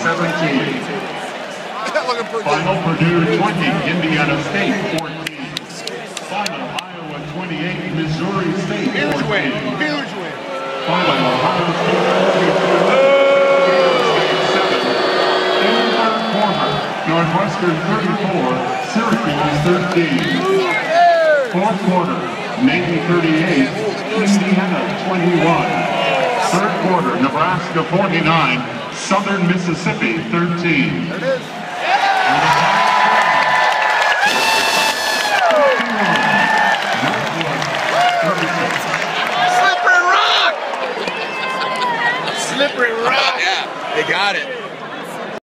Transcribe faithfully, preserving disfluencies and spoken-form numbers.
seventeen. Final Purdue twenty, Indiana State fourteen. Final Iowa twenty-eight, Missouri State fourteen. Huge win, huge win. Final Ohio State twenty-two, seven. In the third quarter, Northwestern thirty-four, Syracuse thirteen. Fourth quarter, Navy thirty-eight, Indiana twenty-one. Third quarter, Nebraska forty-nine, Southern Mississippi thirteen.